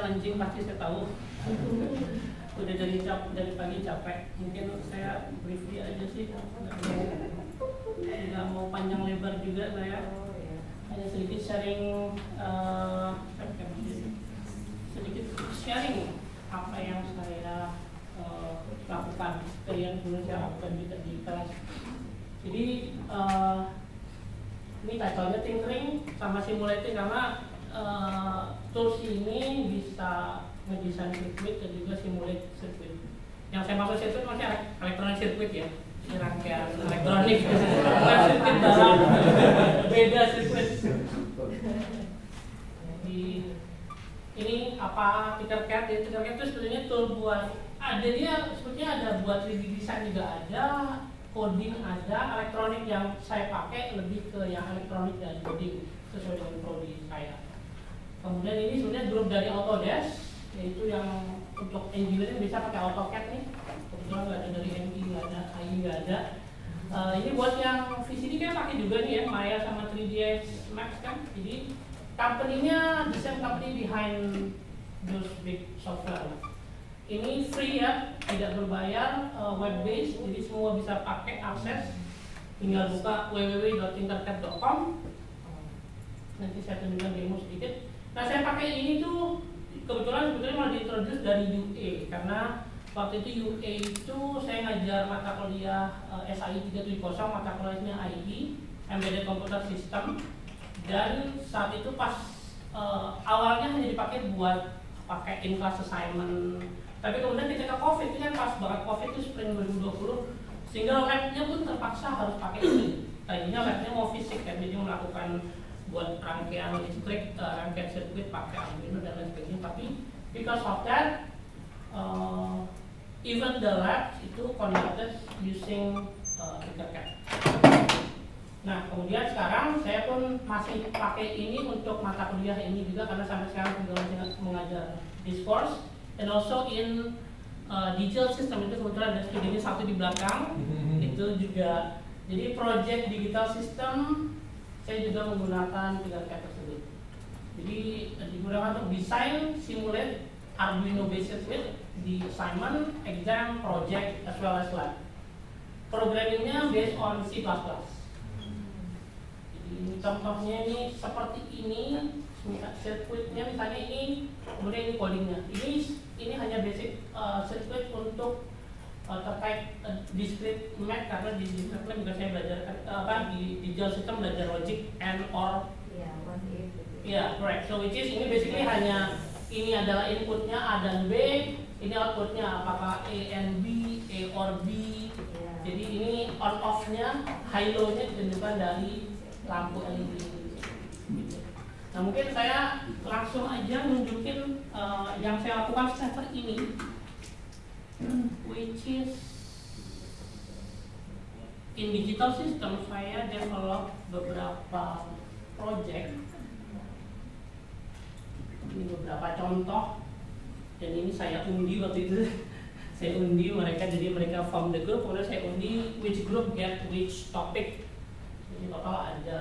launching pasti saya tahu. Udah dari pagi capek. Mungkin saya briefly aja sih. Nggak mau panjang lebar juga saya. Hanya sedikit sharing apa yang saya lakukan, yang dulu saya lakukan juga di kelas. Jadi ini title-nya tinkering sama simulating karena tools ini bisa ngedesain sirkuit dan juga simulate sirkuit. Yang saya maksud sirkuit maksudnya elektronik sirkuit ya, rangkaian elektronik, bukan sirkuit dalam beda sirkuit. Jadi ini apa Tinkercad? Tinkercad itu sebenarnya tool buat sebetulnya ada buat 3D design juga ada, coding ada, elektronik yang saya pakai lebih ke yang elektronik dan coding sesuai dengan prodi saya. Kemudian ini sebenarnya grup dari Autodesk, yaitu yang untuk engineering bisa pakai AutoCAD nih. Kebetulan nggak ada dari MI, nggak ada AI, nggak ada. Ini buat yang VCD kan pakai juga nih ya, Maya sama 3ds Max kan. Jadi company-nya the same company behind those big software. Ini free ya, tidak berbayar, web based, jadi semua bisa pakai akses. Tinggal buka www.tinkercad.com. Nanti saya tunjukkan demo sedikit. Nah, saya pakai ini tuh kebetulan sebetulnya malah diintroduce dari UA karena waktu itu UA itu saya ngajar mata kuliah SAI 370, mata kuliahnya IE, Embedded Computer System, dan saat itu pas awalnya hanya dipakai buat pakai in-class assignment, tapi kemudian ketika COVID ini kan pas banget COVID itu spring 2020, sehingga labnya pun terpaksa harus pakai ini. Tadinya labnya mau fisik kan, jadi melakukan buat rangkaian listrik, rangkaian sirkuit pakai Arduino dan lain sebagainya. Tapi because of that, even the lab itu conducted using Tinkercad. Nah, kemudian sekarang saya pun masih pakai ini untuk mata kuliah ini juga karena sampai sekarang juga mengajar discourse, and also in digital system itu kebetulan ada studinya satu di belakang. Itu juga jadi project digital system. Saya juga menggunakan Tinkercad tersebut. Jadi digunakan untuk desain, simulate Arduino based circuit di assignment, exam, project, as well as lab. Programmingnya based on C++. Jadi contohnya ini seperti ini, sirkuitnya misalnya ini, kemudian ini codingnya. Ini hanya basic sirkuit untuk terkait discrete math karena di discrete math juga saya belajar di digital system belajar logic and or correct. So which is ini basically hanya ini adalah inputnya A dan B, ini outputnya apakah A and B, A or B. Jadi ini on off-nya, high low-nya ditentukan dari lampu LED. Nah, mungkin saya langsung aja nunjukin yang saya lakukan semester ini, which is in digital system. Saya develop beberapa project, ini beberapa contoh, dan ini saya undi waktu itu. Saya undi mereka, jadi mereka form the group, kemudian saya undi which group get which topic. Jadi total ada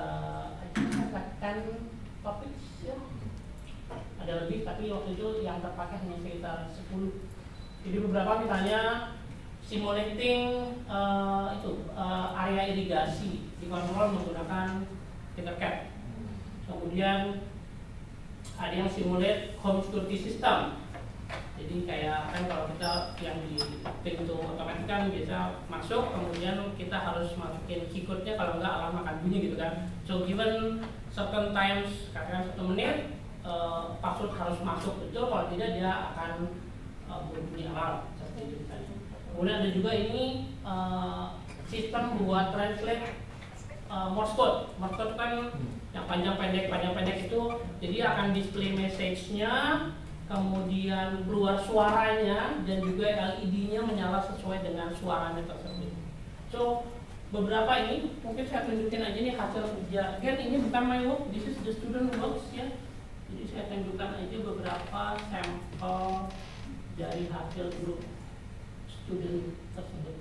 topik ya, ada lebih, tapi waktu itu yang terpakai hanya sekitar 10. Jadi beberapa misalnya simulating area irigasi dikontrol menggunakan Tinkercad. Kemudian ada yang simulate home security system. Jadi kayak kan kalau kita yang di pintu otomatis kan biasa masuk, kemudian kita harus masukin key code-nya, kalau enggak alarm akan bunyi gitu kan. So given certain times, katakan 1 menit, password harus masuk betul, kalau tidak dia akan bunyi alarm seperti itu. Kemudian ada juga ini sistem buat translate Morse code. Morse code kan yang panjang pendek itu, jadi akan display message-nya, kemudian keluar suaranya, dan juga LED-nya menyala sesuai dengan suaranya tersebut. So beberapa ini mungkin saya tunjukin aja nih hasil kerja. Again, ini bukan my work, this is the student works ya. Jadi saya tunjukkan aja beberapa sampel dari hasil grup student tersebut.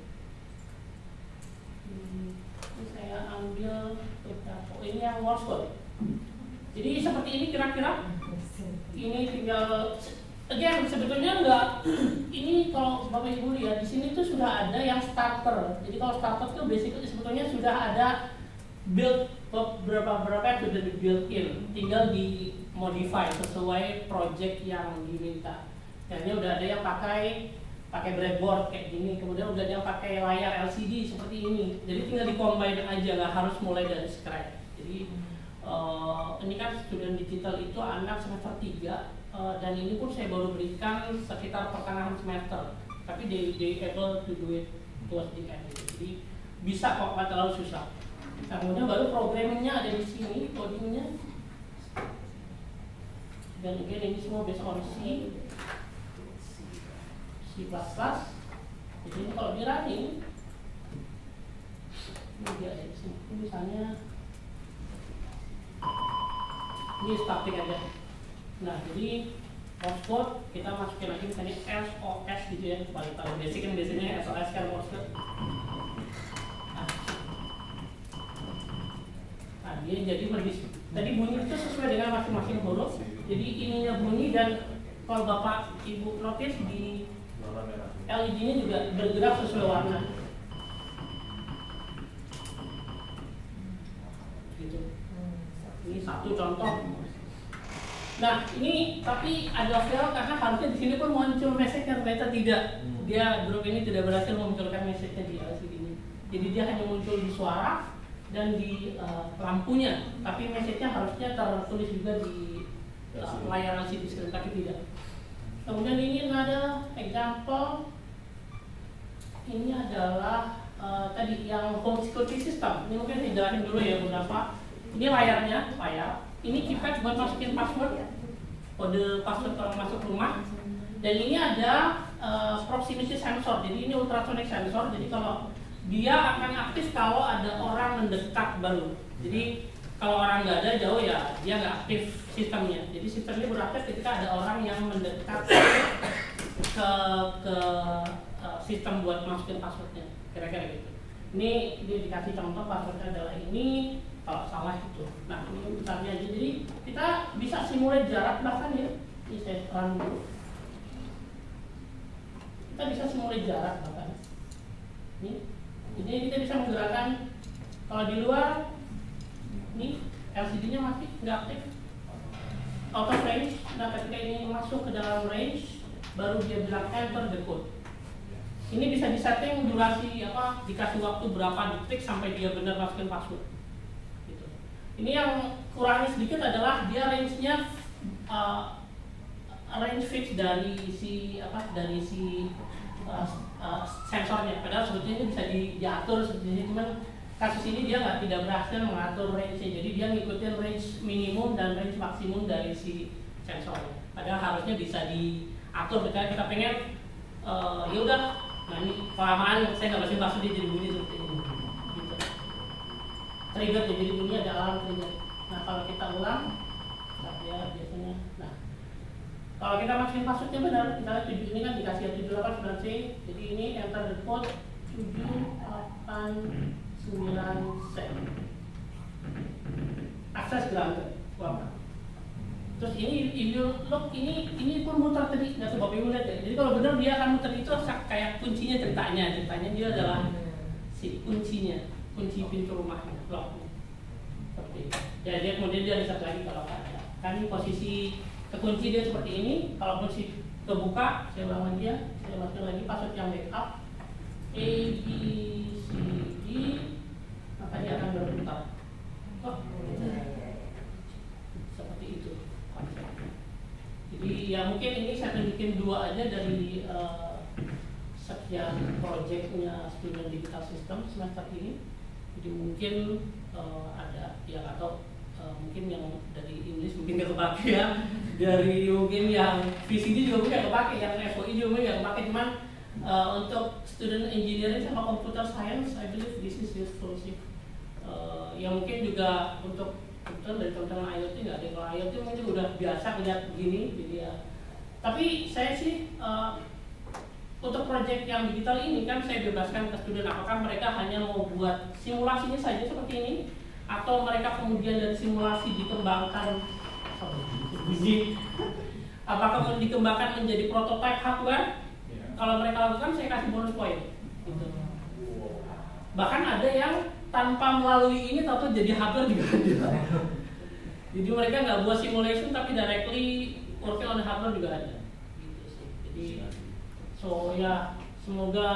Ini saya ambil beberapa. Ini yang Morse code. Jadi seperti ini kira-kira. Ini tinggal again sebetulnya enggak. Ini kalau Bapak Ibu lihat di sini tuh sudah ada yang starter. Jadi kalau starter tuh basically sebetulnya sudah ada build berapa yang sudah di build in, tinggal di modify sesuai project yang diminta. Dan ini udah ada yang pakai breadboard kayak gini, kemudian udah ada yang pakai layar LCD seperti ini. Jadi tinggal di-combine aja, nggak harus mulai dari scratch. Jadi ini kan student digital itu anak semester 3 dan ini pun saya baru berikan sekitar pertengahan semester. Tapi they able to do it towards the end. Jadi bisa kok, nggak terlalu susah. Nah, kemudian baru programmingnya ada di sini, codingnya. Dan again ini semua based on C++. Jadi ini kalau di running, ini dia ada di sini. Ini misalnya ini static aja. Nah, jadi source code kita masukin lagi misalnya SOS gitu ya, paling tahu basic kan biasanya SOS kan source code. Nah, dia jadi lebih tadi bunyi itu sesuai dengan masing-masing huruf. Jadi ininya bunyi dan kalau Bapak Ibu notice di LED-nya juga bergerak sesuai warna. Gitu. Ini satu contoh. Nah, ini tapi ada fail karena harusnya di sini pun muncul message yang ternyata tidak. Dia grup ini tidak berhasil memunculkan message-nya di LCD ini. Jadi dia hanya muncul di suara dan di lampunya, tapi message-nya harusnya tertulis juga di layar LCD screen, tapi tidak. Kemudian ini ada example, ini adalah tadi yang home security system. Ini mungkin dijelasin dulu ya beberapa. Ini layarnya, ini keypad buat masukin password, kode password kalau masuk rumah. Dan ini ada proximity sensor, jadi ini ultrasonic sensor. Jadi kalau dia akan aktif kalau ada orang mendekat baru. Jadi kalau orang nggak ada jauh ya dia nggak aktif sistemnya. Jadi sistemnya beraktif ketika ada orang yang mendekat ke sistem buat masukin passwordnya, kira-kira gitu. Ini dia dikasih contoh passwordnya adalah ini, kalau salah itu. Nah ini besarnya aja. Jadi kita bisa simulate jarak bahkan ya. Ini saya run dulu. Kita bisa simulate jarak bahkan. Jadi kita bisa menggerakkan kalau di luar. Ini LCD-nya masih nggak aktif, out of range. Nah ketika ini masuk ke dalam range, baru dia bilang enter the code. Ini bisa disetting durasi apa, dikasih waktu berapa detik sampai dia benar masukin password. Gitu. Ini yang kurangnya sedikit adalah dia range-nya range fix dari si sensornya. Padahal sebetulnya ini bisa diatur sebetulnya, cuman kasus ini dia tidak berhasil mengatur range-nya, jadi dia ngikutin range minimum dan range maksimum dari si sensornya. Padahal harusnya bisa diatur, misalnya kita pengen ya udah, nah ini kelamaan saya nggak masukin password dia jadi bunyi seperti ini. Gitu. Trigger jadi bunyi ada alarm trigger. Nah kalau kita ulang, ya biasanya, nah kalau kita masukin passwordnya benar, kita lihat 7 ini kan dikasih 789C, jadi ini enter the code 789C. Akses granted. Terus ini if you look, ini pun muter tadi, nggak coba Ibu lihat ya. Jadi kalau benar dia akan muter itu kayak kuncinya ceritanya dia adalah si kuncinya, kunci pintu rumahnya, locknya. Seperti itu. Ya dia kemudian dia reset lagi kalau ada. Kan posisi kekunci dia seperti ini, kalau kunci kebuka, saya ulang lagi ya, saya masukin lagi password yang backup A B C D, maka dia akan berputar. Seperti itu. Jadi ya mungkin ini saya tunjukin dua aja dari sekian proyeknya student digital system semester ini. Jadi mungkin ada yang atau mungkin yang dari English mungkin nggak kepake ya, dari mungkin yang VCD juga mungkin nggak kepake, yang FOI juga mungkin nggak kepake, cuman untuk student engineering sama computer science, I believe this is useful sih. Ya mungkin juga untuk kebetulan dari teman-teman IoT nggak ada, kalau IoT mungkin udah biasa melihat begini, jadi ya. Tapi saya sih untuk proyek yang digital ini kan saya bebaskan ke student, apakah mereka hanya mau buat simulasinya saja seperti ini, atau mereka kemudian dari simulasi dikembangkan Apakah mau dikembangkan menjadi prototype hardware? Kalau mereka lakukan, saya kasih bonus poin. Gitu. Bahkan ada yang tanpa melalui ini, tahu jadi hardware juga ada. Jadi mereka nggak buat simulation, tapi directly working on the hardware juga ada. Gitu sih. Jadi, so ya semoga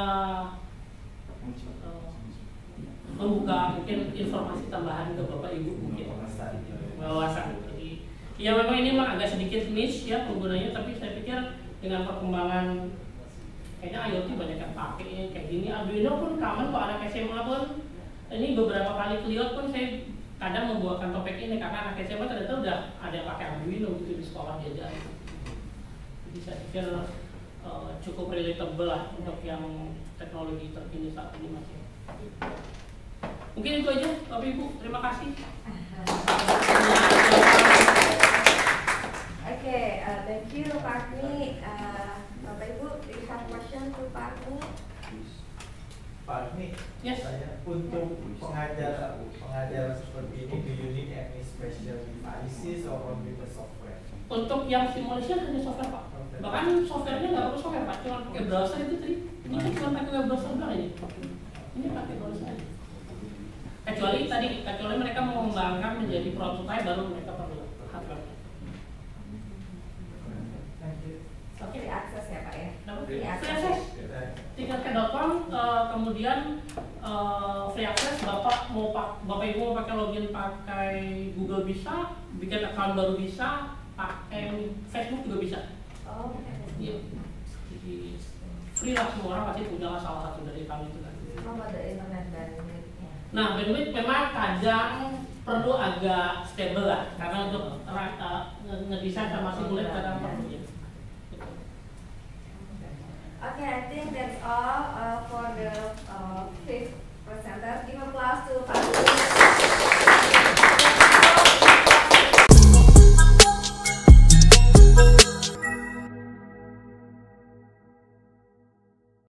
membuka mungkin informasi tambahan ke Bapak Ibu mungkin wawasan. Jadi ya memang ini memang agak sedikit niche ya penggunanya, tapi saya pikir dengan perkembangan kayaknya IoT banyak yang pakai kayak gini. Arduino pun common kok, anak SMA pun ini beberapa kali keliot pun saya kadang membuatkan topik ini karena anak SMA ternyata udah ada yang pakai Arduino gitu di sekolah diajar. Jadi saya pikir cukup relatable lah untuk yang teknologi terkini saat ini Mas. Mungkin itu aja Bapak Ibu, terima kasih. Okay, thank you Pak Agni. Bapak Ibu, do you have question to Pak Agni? Pak Agni, Yes. saya untuk pengajar seperti ini, do you need any special devices or only the software? Untuk yang simulation hanya software Pak. Bahkan softwarenya nggak perlu software Pak, cuma pakai browser itu tadi. Ini kan cuma pakai web browser doang aja. Ini pakai browser aja. Kecuali mereka mau mengembangkan menjadi prototype baru mereka perlu hardware. Oke, diakses ya Pak ya? Free Diakses. access. Ticketcare.com, kemudian free access. Bapak Ibu mau pakai login pakai Google bisa, bikin account baru bisa, pakai Facebook juga bisa. Oh, Iya. Jadi free lah, semua orang pasti punya lah salah satu dari kami itu kan. oh ada internet bandwidth-nya. Nah, bandwidth memang kadang perlu agak stable lah, karena untuk ngedesain sama simulate kadang perlu ya. Okay, I think that's all for the fifth presenter. Give applause to Pak Agni.